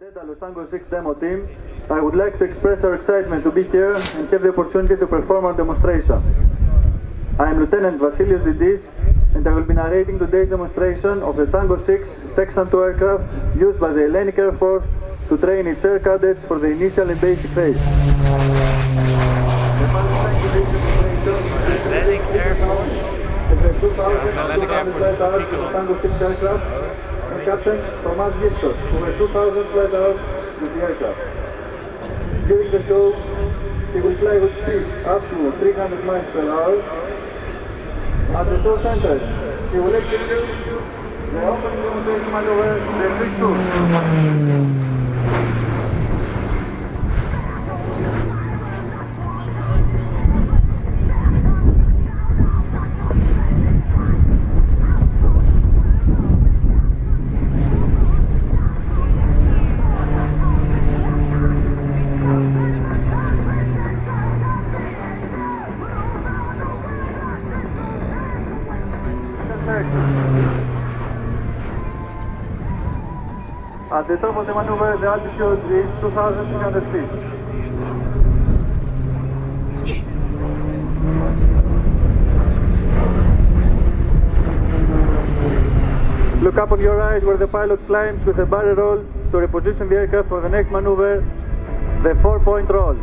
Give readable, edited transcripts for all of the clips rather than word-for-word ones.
Daedalus Tango 6 demo team, I would like to express our excitement to be here and have the opportunity to perform our demonstration. I am Lieutenant Vasilios Didis, and I will be narrating today's demonstration of the Tango 6 Texan II aircraft used by the Hellenic Air Force to train its air cadets for the initial and basic phase. Hellenic Air Force? Hellenic Air Force Tango 6 aircraft. Captain Thomas Gibson, over 2,000 flight hours with the aircraft. During the show, he will fly with speed up to 300 miles per hour. At the show center, he will execute the opening demonstration maneuver, the Fish 2. At the top of the maneuver, the altitude is 2,300 feet. Look up on your right where the pilot climbs with a barrel roll to reposition the aircraft for the next maneuver, the 4-point roll.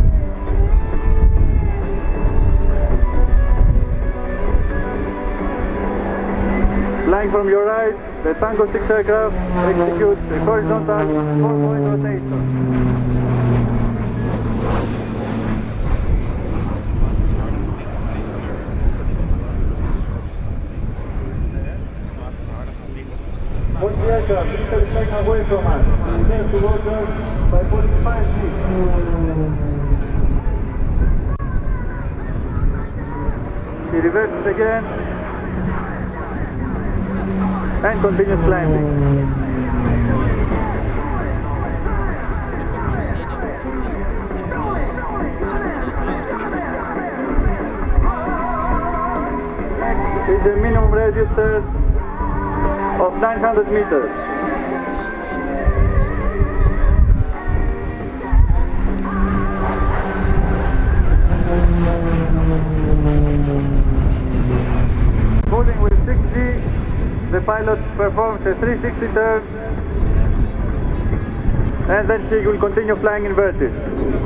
Flying from your right, the Tango 6 aircraft executes a horizontal 4-point rotation. Once the aircraft is taken away from us, it turns towards us by 45 feet. He reverses again and continues climbing. Next is a minimum register of 900 meters. Moving with 6G, the pilot performs a 360 turn and then he will continue flying inverted.